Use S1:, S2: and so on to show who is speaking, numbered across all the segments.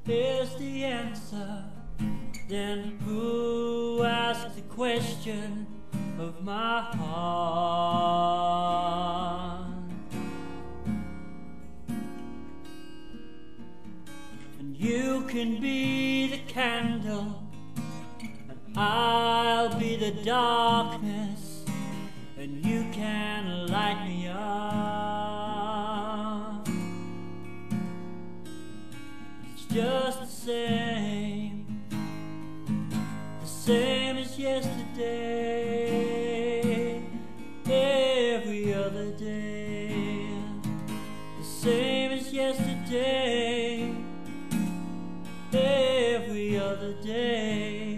S1: is the answer, then who asked the question of my heart? And you can be the candle, and I'll be the darkness, and you can light me up. It's just the same as yesterday, every other day, the same as yesterday, every other day.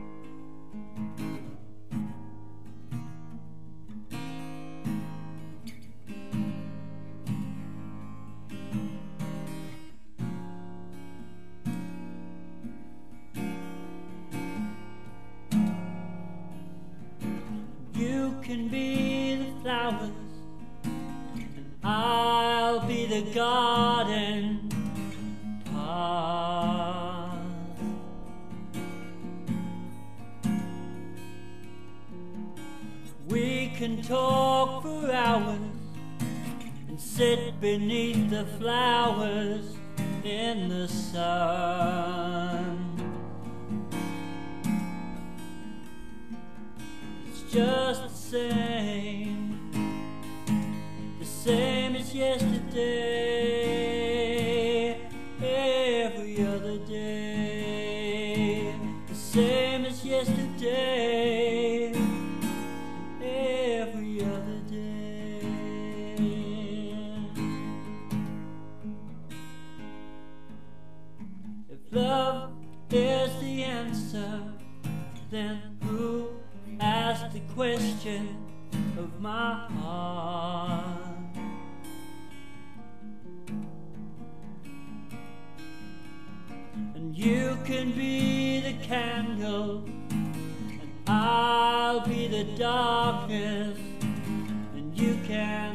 S1: You can be the flowers, and I'll be the garden path. We can talk for hours and sit beneath the flowers in the sun. Just the same as yesterday, every other day, the same as yesterday, every other day. If love is the answer, then who asked the question of my heart? And you can be the candle, and I'll be the darkness, and you can